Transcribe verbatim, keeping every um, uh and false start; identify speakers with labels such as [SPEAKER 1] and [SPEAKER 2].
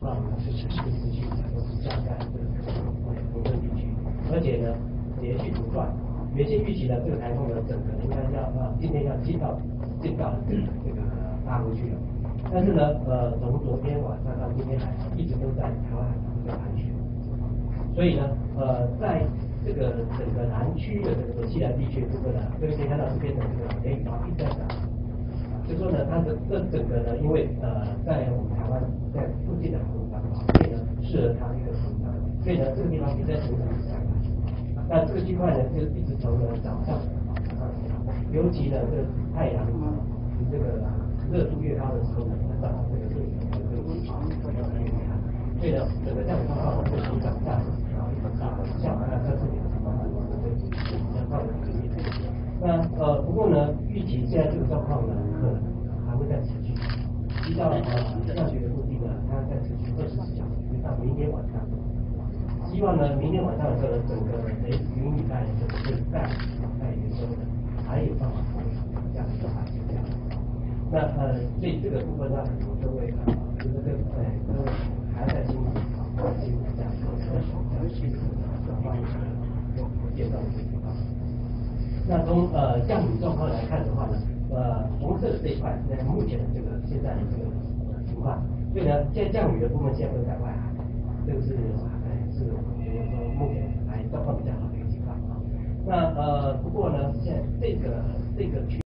[SPEAKER 1] 让我们是持续持续的都是降在这个农村地区，而且呢连续不断。原先预期呢，这个台风呢，整个应该要呃今天要进到进到这个大陆去了，但是呢，呃，从昨天晚上到今天来，一直都在台湾海峡这个盘旋，所以呢，呃，在这个整个南区的这个西南地区的部分呢，各位可以看到这边的这个雷雨毛一直在涨，就说呢，它的这整个呢，因为呃，在我们台湾在附近的海陆方所以呢，适合它一个成长，所以呢，这个地方一直在成长上来。那这个区块呢，就一直从呢早上，尤其呢，这个太阳这个热度越高的时候呢，它照这个对这个地方越来越厉害。所以呢，整个这样的状况会影响下，然后一直到下完了这四点钟，对，相关的一个面。那呃，不过呢，预期现在这个状况呢，可能还会再持续，依照呃气象局的估计呢，它再持续二十四小时，到明天晚上。希望呢，明天晚上的时候，整个雷云雨带整个会在在云州的，还有办法这样的话是这样。那呃，所以这个部分呢，各位呃，就是这呃各位还在辛苦啊，辛苦这样做，这样辛苦的话，我我介绍的情况。那从呃降雨状况来看的话呢，呃红色的这一块，那目前的这个现在的这个情况，所以呢，现在降雨的部分现在都在外海，这个是。是我觉得说目前还状况比较好的一个情况啊。那呃，不过呢，现在这个这个区。